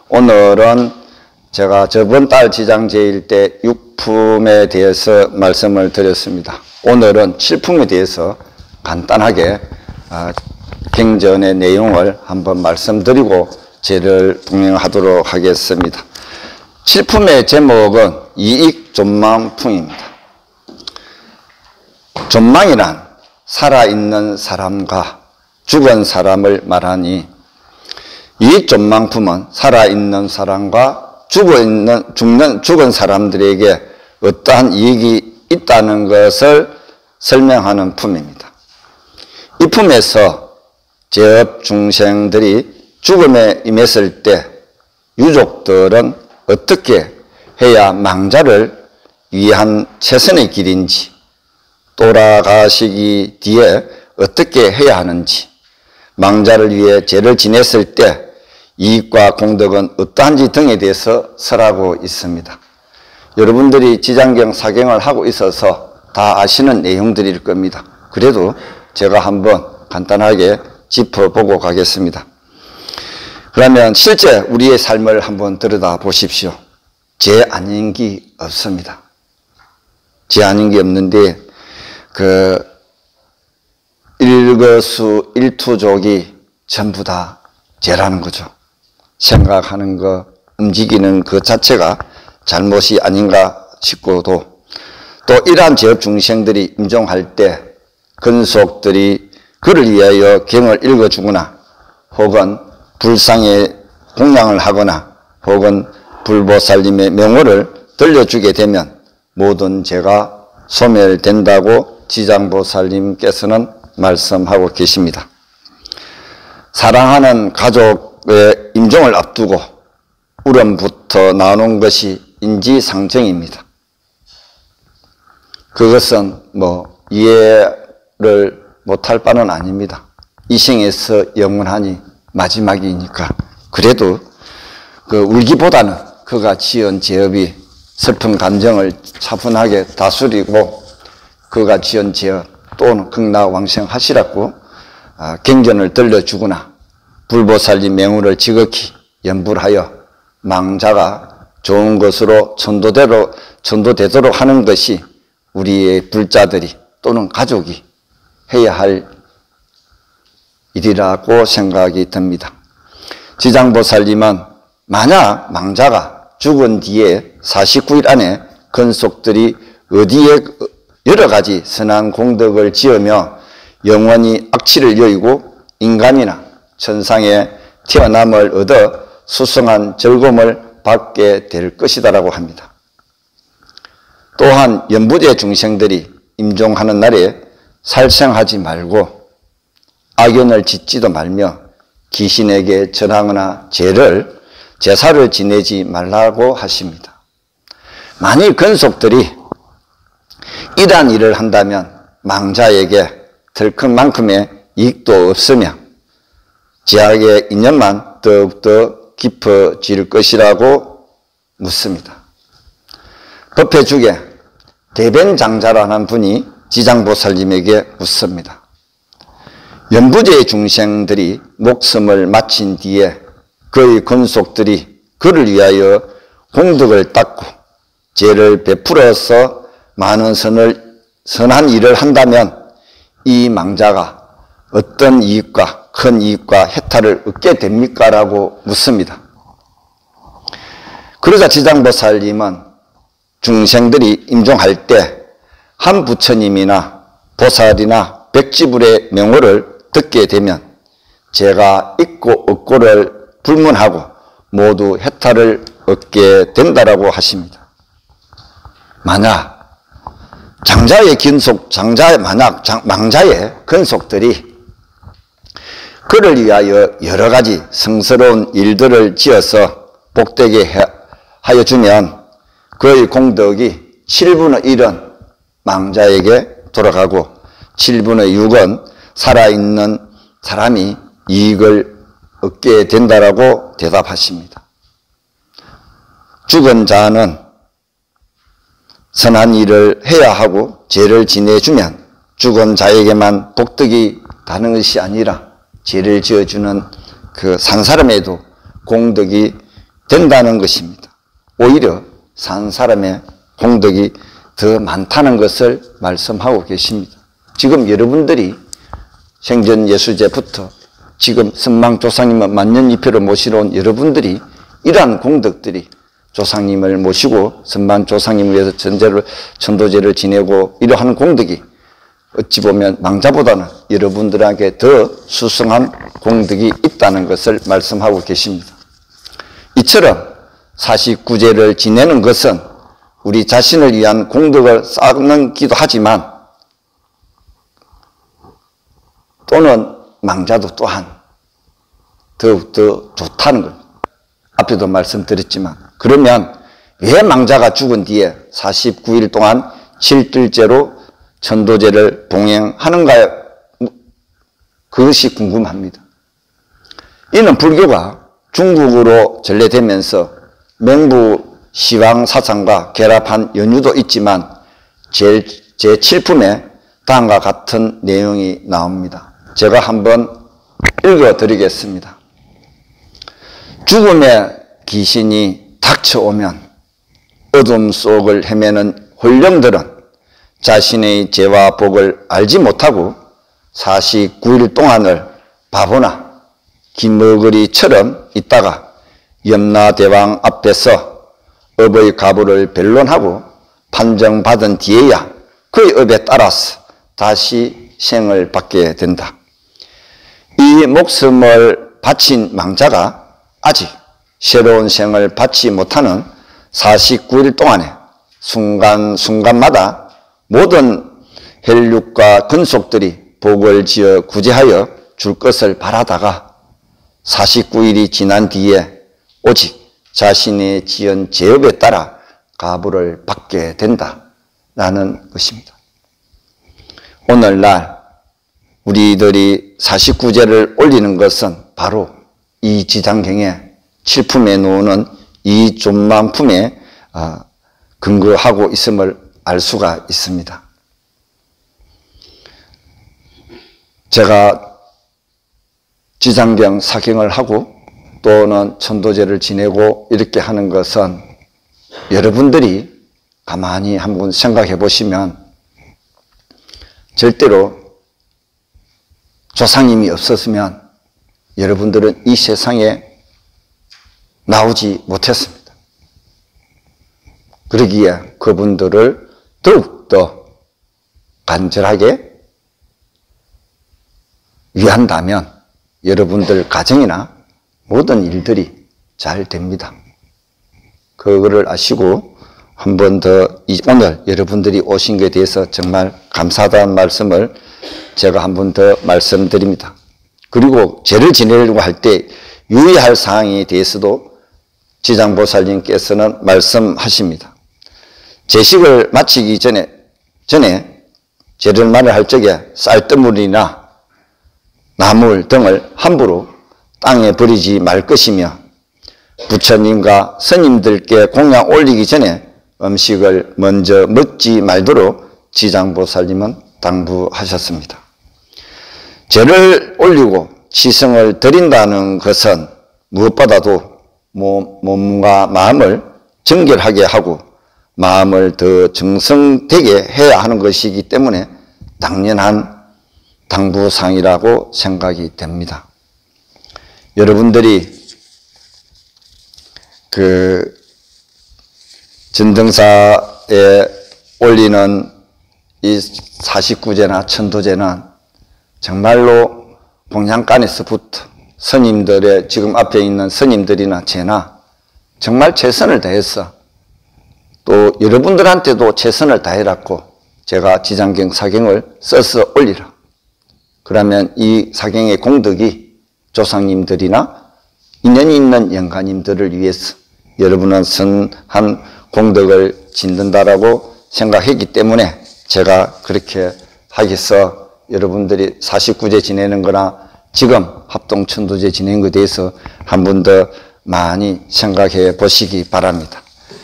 오늘은 제가 저번 달 지장제일 때 6품에 대해서 말씀을 드렸습니다. 오늘은 7품에 대해서 간단하게 경전의 내용을 한번 말씀드리고 제를 동행하도록 하겠습니다. 7품의 제목은 이익존망풍입니다. 존망이란 살아있는 사람과 죽은 사람을 말하니 이익존망품은 살아있는 사람과 죽은 사람들에게 어떠한 이익이 있다는 것을 설명하는 품입니다. 이 품에서 제업 중생들이 죽음에 임했을 때 유족들은 어떻게 해야 망자를 위한 최선의 길인지, 돌아가시기 뒤에 어떻게 해야 하는지, 망자를 위해 제를 지냈을 때 이익과 공덕은 어떠한지 등에 대해서 설하고 있습니다. 여러분들이 지장경 사경을 하고 있어서 다 아시는 내용들일 겁니다. 그래도 제가 한번 간단하게 짚어보고 가겠습니다. 그러면 실제 우리의 삶을 한번 들여다 보십시오. 죄 아닌 게 없습니다. 죄 아닌 게 없는데 일거수 일투족이 전부 다 죄라는 거죠. 생각하는 거, 움직이는 그 자체가 잘못이 아닌가 싶고도, 또 이러한 제업 중생들이 임종할 때 근속들이 그를 위하여 경을 읽어주거나 혹은 불상에 공양을 하거나 혹은 불보살님의 명호를 들려주게 되면 모든 죄가 소멸된다고 지장보살님께서는 말씀하고 계십니다. 사랑하는 가족의 임종을 앞두고 울음부터 나오는 것이 인지상정입니다. 그것은 이해를 못할 바는 아닙니다. 이 생에서 영원하니 마지막이니까. 그래도 울기보다는 그가 지은 죄업이 슬픈 감정을 차분하게 다스리고 그가 지은 죄업 또는 극락왕생하시라고 경전을 들려주거나 불보살님 명호를 지극히 연불하여 망자가 좋은 것으로 전도되도록 하는 것이 우리의 불자들이 또는 가족이 해야 할 일이라고 생각이 듭니다. 지장보살님은 만약 망자가 죽은 뒤에 49일 안에 근속들이 어디에 여러 가지 선한 공덕을 지으며 영원히 악취를 여의고 인간이나 천상의 태어남을 얻어 수승한 즐거움을 받게 될 것이다라고 합니다. 또한 연부제 중생들이 임종하는 날에 살생하지 말고 악연을 짓지도 말며 귀신에게 절하거나 제사를 지내지 말라고 하십니다. 만일 근속들이 이러한 일을 한다면 망자에게 덜큰만큼의 이익도 없으며 제약의 인연만 더욱더 깊어질 것이라고 묻습니다. 법회중에 대변장자라는 분이 지장보살님에게 묻습니다. 연부제 중생들이 목숨을 마친 뒤에 그의 근속들이 그를 위하여 공덕을 닦고 죄를 베풀어서 많은 선한 일을 한다면 이 망자가 어떤 이익과 큰 이익과 혜택을 얻게 됩니까? 라고 묻습니다. 그러자 지장보살님은 중생들이 임종할 때 한 부처님이나 보살이나 백지불의 명호를 듣게 되면 죄가 있고 없고를 불문하고 모두 혜택을 얻게 된다라고 하십니다. 만약 망자의 근속들이 그를 위하여 여러 가지 성스러운 일들을 지어서 복되게 하여 주면 그의 공덕이 7분의 1은 망자에게 돌아가고 7분의 6은 살아있는 사람이 이익을 얻게 된다라고 대답하십니다. 죽은 자는 선한 일을 해야 하고 죄를 지내주면 죽은 자에게만 복덕이 다는 것이 아니라 죄를 지어주는 그 산 사람에도 공덕이 된다는 것입니다. 오히려 산 사람의 공덕이 더 많다는 것을 말씀하고 계십니다. 지금 여러분들이 생전예수제부터 지금 선망조상님을 만년입회로 모시러 온 여러분들이 이러한 공덕들이 조상님을 모시고 선망조상님을 위해서 천도제를 지내고 이러한 공덕이 어찌 보면 망자보다는 여러분들에게 더 수승한 공덕이 있다는 것을 말씀하고 계십니다. 이처럼 49제를 지내는 것은 우리 자신을 위한 공덕을 쌓는기도 하지만 또는 망자도 또한 더욱더 좋다는 것. 앞에도 말씀드렸지만 그러면 왜 망자가 죽은 뒤에 49일 동안 7들제로 천도제를 봉행하는가요? 그것이 궁금합니다. 이는 불교가 중국으로 전래되면서 맹부 시황 사상과 결합한 연유도 있지만 제7품에 다음과 같은 내용이 나옵니다. 제가 한번 읽어드리겠습니다. 죽음의 귀신이 닥쳐오면 어둠 속을 헤매는 홀령들은 자신의 죄와 복을 알지 못하고 49일 동안을 바보나 기머거리처럼 있다가 염라대왕 앞에서 업의 가부를 변론하고 판정받은 뒤에야 그의 업에 따라서 다시 생을 받게 된다. 이 목숨을 바친 망자가 아직 새로운 생을 받지 못하는 49일 동안에 순간순간마다 모든 혈육과 근속들이 복을 지어 구제하여 줄 것을 바라다가 49일이 지난 뒤에 오직 자신의 지은 죄업에 따라 가부를 받게 된다라는 것입니다. 오늘날 우리들이 49제를 올리는 것은 바로 이 지장경에 7품에 놓는 이 존망품에 근거하고 있음을 알 수가 있습니다. 제가 지장경 사경을 하고 또는 천도제를 지내고 이렇게 하는 것은 여러분들이 가만히 한번 생각해 보시면 절대로 조상님이 없었으면 여러분들은 이 세상에 나오지 못했습니다. 그러기에 그분들을 더욱더 간절하게 위한다면 여러분들 가정이나 모든 일들이 잘 됩니다. 그거를 아시고 한 번 더 오늘 여러분들이 오신 것에 대해서 정말 감사하다는 말씀을 제가 한 번 더 말씀드립니다. 그리고 죄를 지내려고 할 때 유의할 사항에 대해서도 지장보살님께서는 말씀하십니다. 제식을 마치기 전에 죄를 말할 적에 쌀뜨물이나 나물 등을 함부로 땅에 버리지 말 것이며 부처님과 스님들께 공양 올리기 전에 음식을 먼저 먹지 말도록 지장보살님은 당부하셨습니다. 죄를 올리고 치성을 드린다는 것은 무엇보다도 몸과 마음을 정결하게 하고 마음을 더 정성되게 해야 하는 것이기 때문에 당연한 당부사항이라고 생각이 됩니다. 여러분들이 전등사에 올리는 이 49제나 천도제는 정말로 공양간에서부터 스님들의 지금 앞에 있는 스님들이나 제나 정말 최선을 다해서 또 여러분들한테도 최선을 다해라고 제가 지장경 사경을 써서 올리라. 그러면 이 사경의 공덕이 조상님들이나 인연이 있는 영가님들을 위해서 여러분은 선한 공덕을 짓는다라고 생각했기 때문에 제가 그렇게 하겠어 여러분들이 49제 지내는 거나 지금 합동천도제 지내는 것에 대해서 한 번 더 많이 생각해 보시기 바랍니다.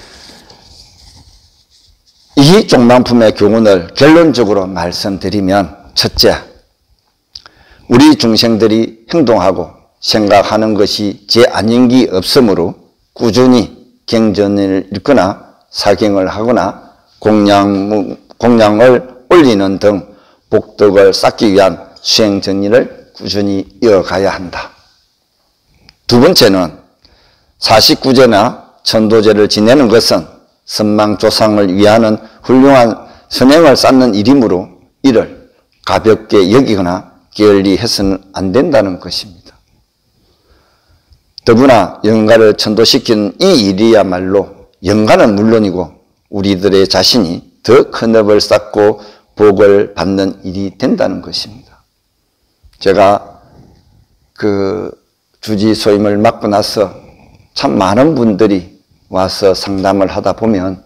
이 종망품의 교훈을 결론적으로 말씀드리면 첫째, 우리 중생들이 행동하고 생각하는 것이 제 안인기 없으므로 꾸준히 경전을 읽거나 사경을 하거나 공양을 올리는 등 복덕을 쌓기 위한 수행 정리를 꾸준히 이어가야 한다. 두 번째는 49제나 천도제를 지내는 것은 선망조상을 위하는 훌륭한 선행을 쌓는 일이므로 이를 가볍게 여기거나 게을리해서는 안 된다는 것입니다. 더구나 영가를 천도시키는 이 일이야말로 영가는 물론이고 우리들의 자신이 더 큰 업을 쌓고 복을 받는 일이 된다는 것입니다. 제가 그 주지 소임을 맡고 나서 참 많은 분들이 와서 상담을 하다 보면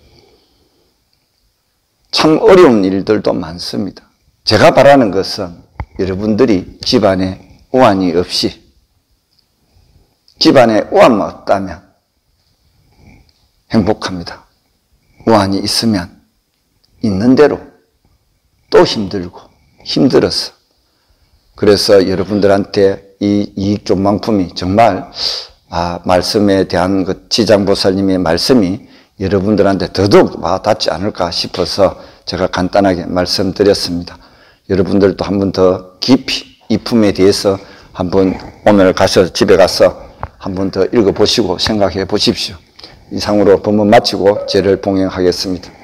참 어려운 일들도 많습니다. 제가 바라는 것은 여러분들이 집안에 우환이 없이, 집안에 우환만 없다면 행복합니다. 우환이 있으면 있는 대로 또 힘들고 힘들어서, 그래서 여러분들한테 이 이익존망품이 정말 말씀에 대한 그 지장보살님의 말씀이 여러분들한테 더더욱 와닿지 않을까 싶어서 제가 간단하게 말씀드렸습니다. 여러분들도 한 번 더 깊이 이 품에 대해서 한번 오늘 집에 가서 한 번 더 읽어보시고 생각해 보십시오. 이상으로 법문 마치고 제를 봉행하겠습니다.